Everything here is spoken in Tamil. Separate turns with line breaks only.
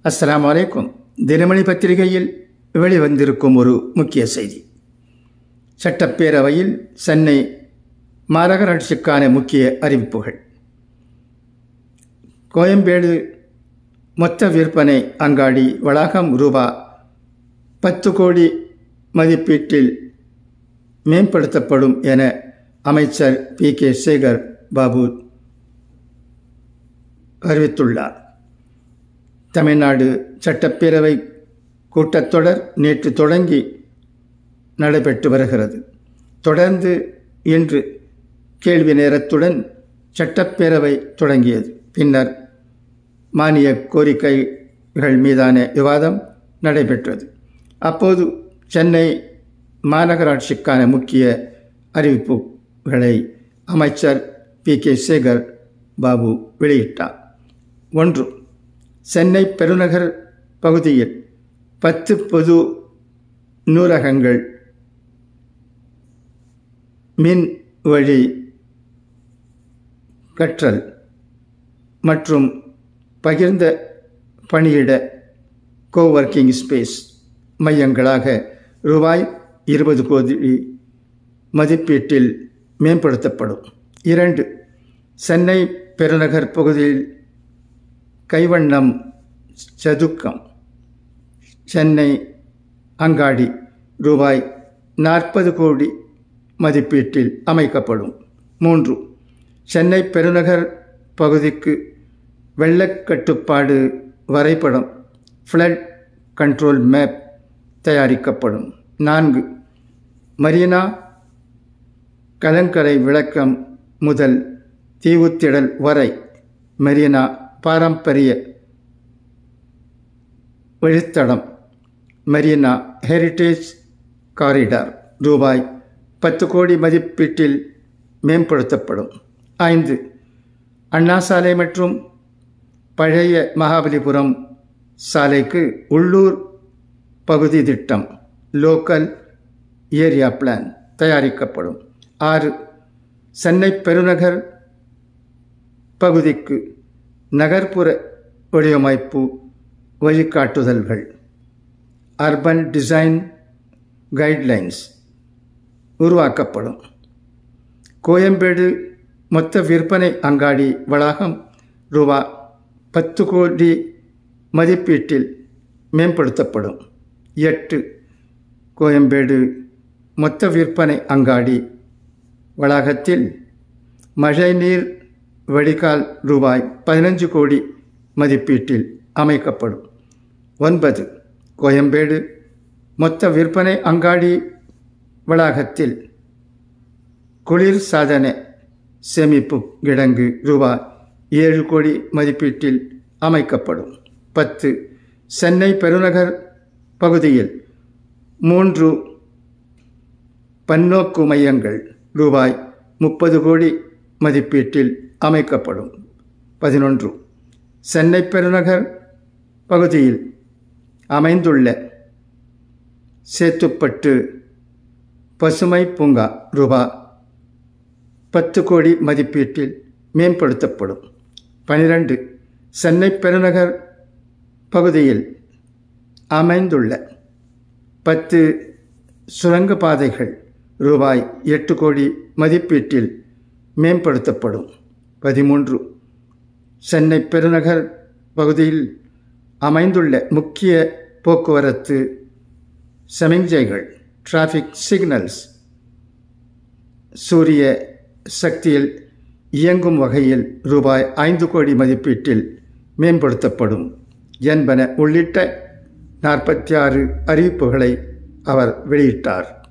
அஸ்ஸலாமு அலைக்கும். தினமணி பத்திரிகையில் வெளிவந்திருக்கும் ஒரு முக்கிய செய்தி. சட்டப்பேரவையில் சென்னை மாநகராட்சிக்கான முக்கிய அறிவிப்புகள். கோயம்பேடு மொத்த விற்பனை அங்காடி வளாகம் ₹10 கோடி மதிப்பீட்டில் மேம்படுத்தப்படும் என அமைச்சர் PK சேகர் பாபு அறிவித்துள்ளார். தமிழ்நாடு சட்டப்பேரவை கூட்டத்தொடர் நேற்று தொடங்கி நடைபெற்று வருகிறது. தொடர்ந்து இன்று கேள்வி நேரத்துடன் சட்டப்பேரவை தொடங்கியது. பின்னர் மானிய கோரிக்கைகள் மீதான விவாதம் நடைபெற்றது. அப்போது சென்னை மாநகராட்சிக்கான முக்கிய அறிவிப்புகளை அமைச்சர் PK சேகர் பாபு வெளியிட்டார். 1. சென்னை பெருநகர் பகுதியில் 10 பொது நூலகங்கள் மின் வழி கற்றல் மற்றும் பகிர்ந்த பணியிட கோவர்க்கிங் ஸ்பேஸ் மையங்களாக ₹20 கோடி மதிப்பீட்டில் மேம்படுத்தப்படும். 2. சென்னை பெருநகர் பகுதியில் கைவண்ணம் சதுக்கம் சென்னை அங்காடி ₹40 கோடி மதிப்பீட்டில் அமைக்கப்படும். 3. சென்னை பெருநகர் பகுதிக்கு வெள்ளக்கட்டுப்பாடு வரைபடம் ஃப்ளட் கண்ட்ரோல் மேப் தயாரிக்கப்படும். 4. மரீனா கலங்கரை விளக்கம் முதல் தீவுத்திடல் வரை மெரினா பாரம்பரிய வழித்தடம் மெரினா ஹெரிட்டேஜ் காரிடார் ₹10 கோடி மதிப்பீட்டில் மேம்படுத்தப்படும். 5. அண்ணா சாலை மற்றும் பழைய மகாபலிபுரம் சாலைக்கு உள்ளூர் பகுதி திட்டம் லோக்கல் ஏரியா பிளான் தயாரிக்கப்படும். 6. சென்னை பெருநகர் பகுதிக்கு நகர்ப்புற வடிவமைப்பு வழிகாட்டுதல்கள் அர்பன் டிசைன் கைட்லைன்ஸ் உருவாக்கப்படும். கோயம்பேடு மொத்த விற்பனை அங்காடி வளாகம் ₹10 கோடி மதிப்பீட்டில் மேம்படுத்தப்படும். 8. கோயம்பேடு மொத்த விற்பனை அங்காடி வளாகத்தில் மழைநீர் வடிகால் ₹15 கோடி மதிப்பீட்டில் அமைக்கப்படும். 9. கோயம்பேடு மொத்த விற்பனை அங்காடி வளாகத்தில் குளிர் சாதன சேமிப்பு கிடங்கு ₹7 கோடி மதிப்பீட்டில் அமைக்கப்படும். 10. சென்னை பெருநகர் பகுதியில் 3 பன்னோக்கு மையங்கள் ₹30 கோடி மதிப்பீட்டில் அமைக்கப்படும். 11. சென்னை பெருநகர் பகுதியில் அமைந்துள்ள சேத்துப்பட்டு பசுமை பூங்கா ₹10 கோடி மதிப்பீட்டில் மேம்படுத்தப்படும். 12. சென்னை பெருநகர் பகுதியில் அமைந்துள்ள 10 சுரங்கப்பாதைகள் ₹8 கோடி மதிப்பீட்டில் மேம்படுத்தப்படும். 13. சென்னை பெருநகர் பகுதியில் அமைந்துள்ள முக்கிய போக்குவரத்து சமிஞ்சைகள் டிராஃபிக் சிக்னல்ஸ் சூரிய சக்தியில் இயங்கும் வகையில் ₹5 கோடி மதிப்பீட்டில் மேம்படுத்தப்படும் என்பன உள்ளிட்ட 46 அறிவிப்புகளை அவர் வெளியிட்டார்.